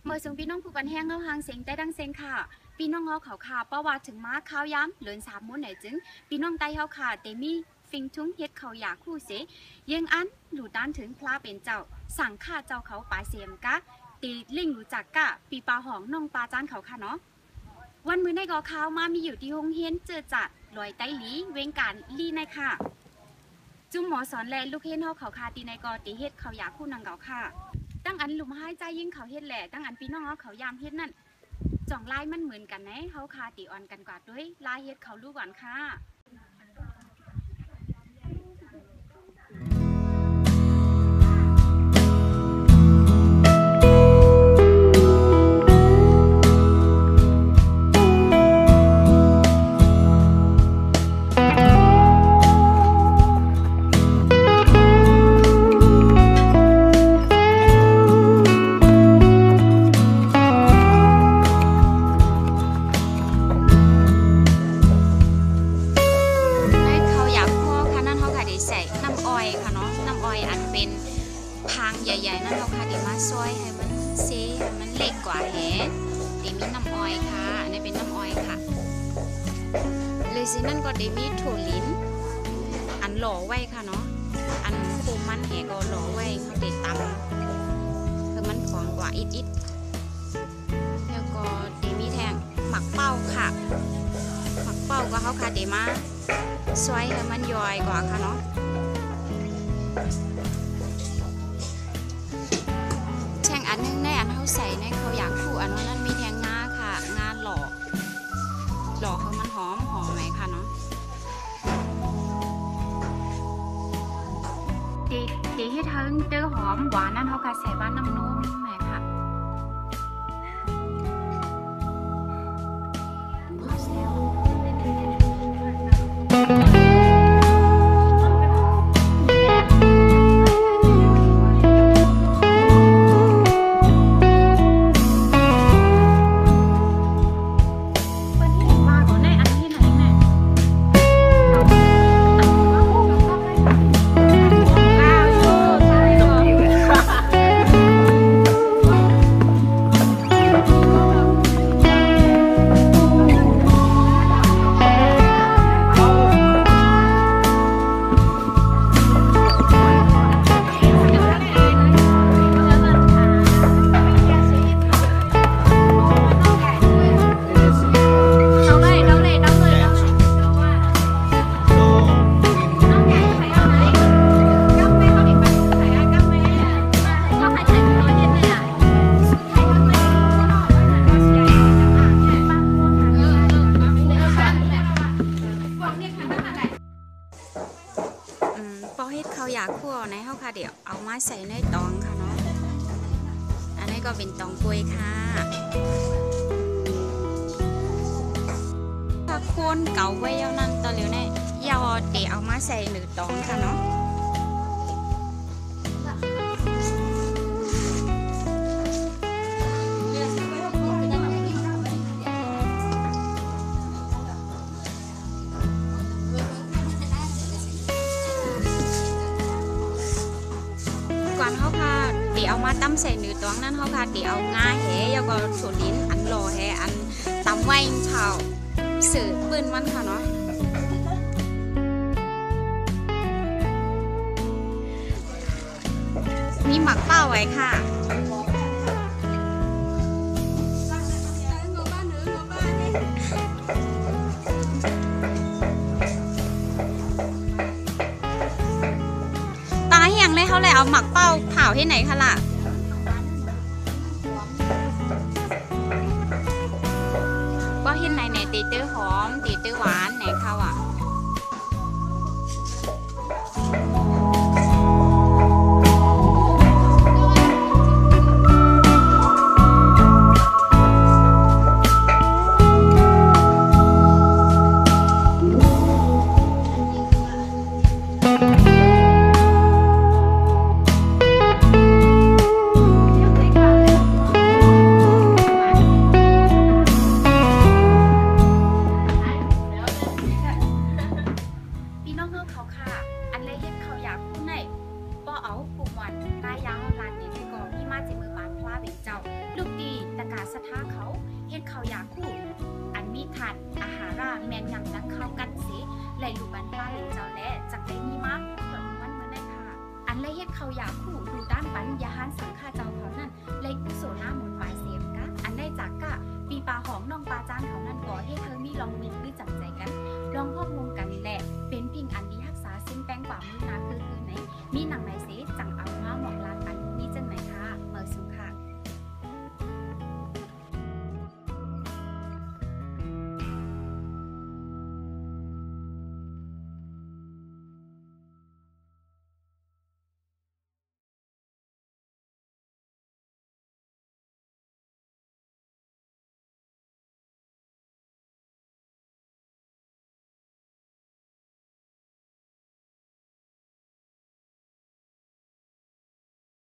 เมื่อสูงพี่น้องผู้ปันแห้งเงาหางเสียงได้ดังเสียงค่ะพี่น้องเขาเขาข่าวประวัติถึงม้าข้าวย้ำเหลือน3 มื้อไหนจึงพี่น้องไตเขาค่ะเตมีฟิงทุ้งเฮ็ดเขาอยากคู่เสยังอันหลู่ด้านถึงพระเป็นเจ้าสั่งข้าเจ้าเขาปลายเสียมกะตีลิงรู้จักกะปีปลาหองน้องปลาจานเขาค่ะเนาะวันมื้อในกอข้าวมามีอยู่ที่โรงเรียนเจอจัดลอยไตหลีเวงการลีในค่ะจุ่มหมอสอนแลลูกเฮ็ดเฮาเขาคาตีในกอตีเฮ็ดเขาอยากคู่นางเก่าค่ะตั้งอันหลุมหายใจยิ่งเขาเฮ็ดแหละตั้งอันพี่น้องเขายามเฮ็ดนั่นจ่องลายมันเหมือนกันนะเฮาคาตีอ่อนกันกว่าด้วยลายเฮ็ดเขาลูกก่อนค่ะใหญ่ๆนั่นเราค่ะเดี๋ยวมาซอยให้มันเซให้มันเล็กกว่าแฮะเดี๋ยวมีน้ำอ้อยค่ะอันนี้เป็นน้ำอ้อยค่ะเลยสินั่นก็เดี๋ยวมีถั่วลิ้นอันหล่อไว้ค่ะเนาะอันคูมันแหก็หล่อไว้เขาเดี๋ยวตำคือมันของกว่าอิดๆแล้วก็เดี๋ยวมีแทงหมักเป้าค่ะหมักเป้าก็เขาค่ะเดี๋ยวมาซอยให้มันย่อยกว่าค่ะเนาะอันนึงในอันเขาใส่ในเขาอยากคู่อันนั้นมีแทงงาค่ะงาหล่อเขามันหอมไหมค่ะเนาะตีให้ทั้งเจอหอมหวานนั่นเขาค่ะใส่บ้านน้ำนุ่มไหมค่ะเขาอยากคั่วในเขาค่ะเดี๋ยวเอามาใส่ในตองค่ะเนาะอันนี้ก็เป็นตองกล้วยค่ะถ้าโคนเก่าไว้ยาวนั้นตอนเหลียวเนี่ยยาวเดี๋ยวเอามาใส่หนึ่งตองค่ะเนาะเขาค่ะเดี๋ยวเอามาตั้มใส่เนื้อตวงนั้นเขาค่ะเดี๋ยวเอางาแหแล้วก็ถั่วลิ้นอันหล่อแหอันตำไว้เผาสื่อปืนมันค่ะเนาะมีหมักเป้าไว้ค่ะอย่างเลยเขาเลยเอาหมักเป้าเผาที่ไหนคะล่ะเป้าที่ไหนเนี่ยตีตื้อหอมตีตื้อหวานไหนเขาอ่ะยาคู่อันมีขาดอาหาราแมนยำนักเข้ากันเสไหลลูบันปลาเหลนเจ้าและจักได้มีมากเปิดมันเมื่อได้ค่ะอันและเฮ็ดเขายาคู่ดูด้านปันยาหารส